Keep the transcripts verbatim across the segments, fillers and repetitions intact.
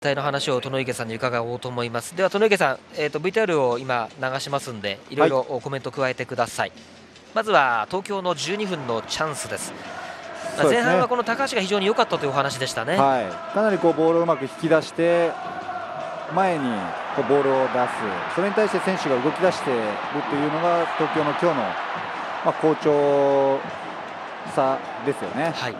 体の話を殿池さんに伺おうと思います。では殿池さん、えー、と ブイティーアール を今流しますんで、いろいろコメント加えてください。はい、まずは東京のじゅうにふんのチャンスです。まあ、前半はこの高橋が非常に良かったというお話でしたね。 はい、かなりこうボールをうまく引き出して前にこうボールを出す、それに対して選手が動き出しているというのが東京の今日の、まあ、好調さですよね。 はい、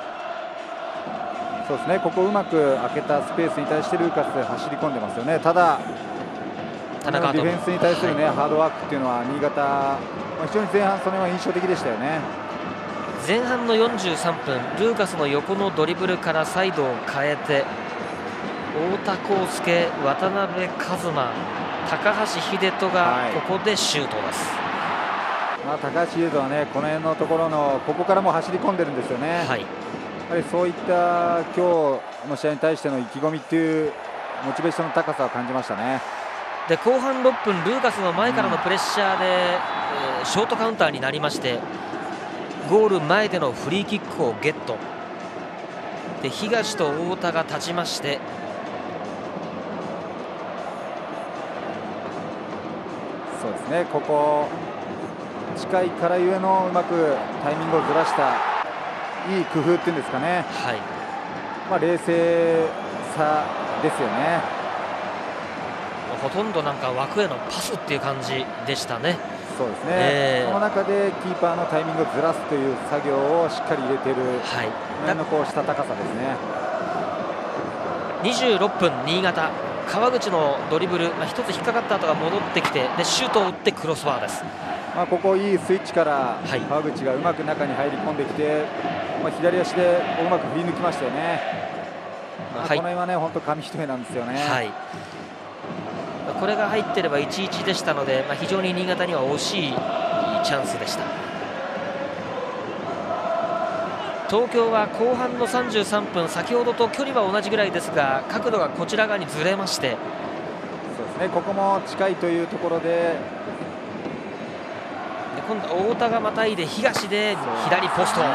そうですね、ここうまく空けたスペースに対してルーカス走り込んでますよね。ただディフェンスに対する、ね、はい、ハードワークっていうのは新潟、まあ、非常に前半それは印象的でしたよね。 前半のよんじゅうさんぷん、ルーカスの横のドリブルからサイドを変えて太田康介、渡辺一馬、高橋秀人がここでシュートです。 はい、まあ、高橋秀人はね、この辺のところのここからも走り込んでるんですよね。はい、やはりそういった今日の試合に対しての意気込みっていうモチベーションの高さを感じましたね。 で後半ろっぷん、ルーカスの前からのプレッシャーで、うん、えー、ショートカウンターになりまして、ゴール前でのフリーキックをゲットで、東と太田が立ちまして、 そうですね、ここ近いからゆえのうまくタイミングをずらしたいい工夫っていうんですかね。はい、まあ、冷静さですよね。 ほとんどなんか枠へのパスっていう感じでしたね。 そうですね、えー、その中でキーパーのタイミングをずらすという作業をしっかり入れている、はい、このこうした高さですね。 にじゅうろっぷん、新潟川口のドリブル、まあ、一つ引っかかった後が戻ってきて、でシュートを打ってクロスバーです。 まあここいいスイッチから川口がうまく中に入り込んできて、まあ、左足でうまく振り抜きましたよね。まあ、この辺はね本当紙一重なんですよね。はい、 これが入っていれば いちたいいち でしたので、まあ、非常に新潟には惜しいチャンスでした。東京は後半のさんじゅうさんぷん、先ほどと距離は同じぐらいですが角度がこちら側にずれまして、 そうですね、ここも近いというところで、で今度は太田がまたいで東で左ポスト、ね、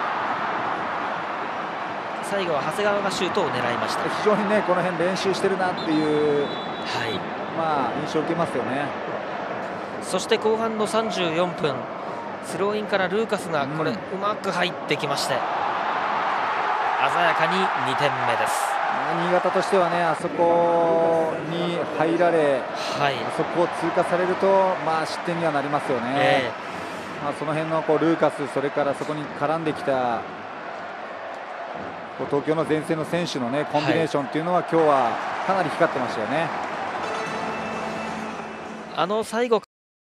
最後は長谷川がシュートを狙いました。 非常にねこの辺練習してるなっていう、はい、まあ印象を受けますよね。 そして後半のさんじゅうよんぷん、スローインからルーカスがこれ、うん、うまく入ってきまして鮮やかににてんめです。 新潟としてはねあそこに入られ、はい、あそこを通過されると、まあ、失点にはなりますよね。えーまあ、その辺のこうルーカス、それからそこに絡んできたこう東京の前線の選手の、ね、コンビネーションというのは、はい、今日はかなり光ってましたよね。 あの最後